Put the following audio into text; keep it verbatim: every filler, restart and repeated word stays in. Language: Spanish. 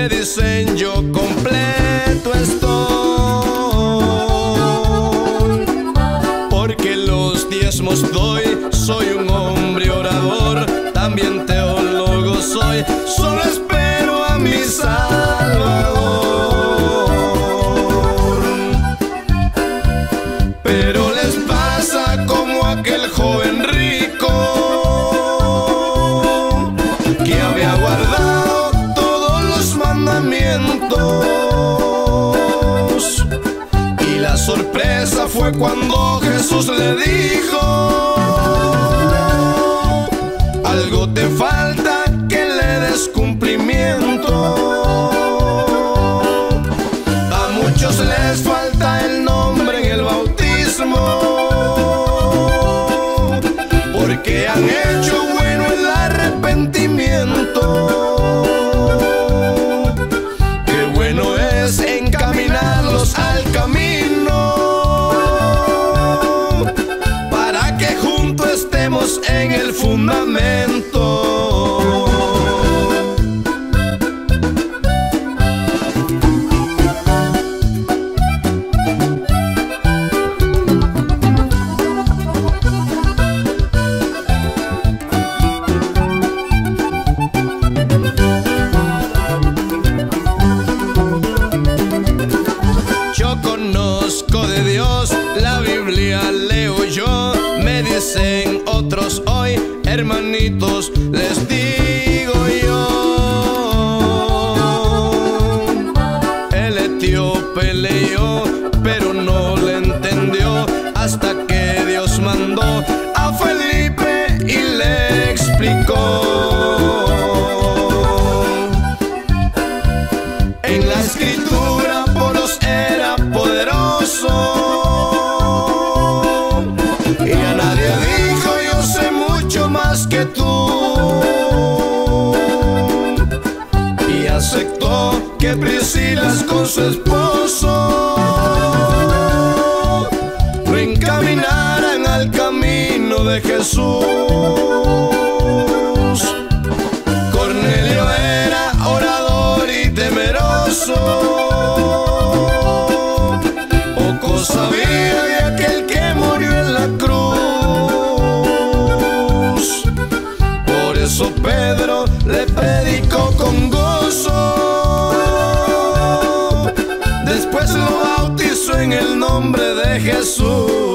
me dicen yo completo estoy, porque los diezmos doy, soy un hombre orador, también teólogo soy, solo espero a mi Salvador. Pero les pasa como aquel joven rico que había guardado todos los mandamientos, y la sorpresa fue cuando Jesús le dijo: algo te falta, que le des cumplimiento. A muchos les falta el nombre en el bautismo, porque han hecho bueno el arrepentimiento. Qué bueno es encaminarlos al camino, para que juntos estemos en el fundamento. Yo conozco de Dios, la Biblia leo yo, me dicen otros hoy, hermanitos, les digo yo. El etíope leyó, pero no le entendió, hasta que Dios mandó a Felipe y le explicó. En la escritura Poros era poderoso, y a nadie dijo yo sé mucho más que tú, y aceptó que Priscilas con su esposo lo encaminaran al camino de Jesús. Cornelio era orador y temeroso, poco sabía de aquel que murió en la cruz. Por eso Pedro le predicó con gozo, después lo bautizó en el nombre de Jesús.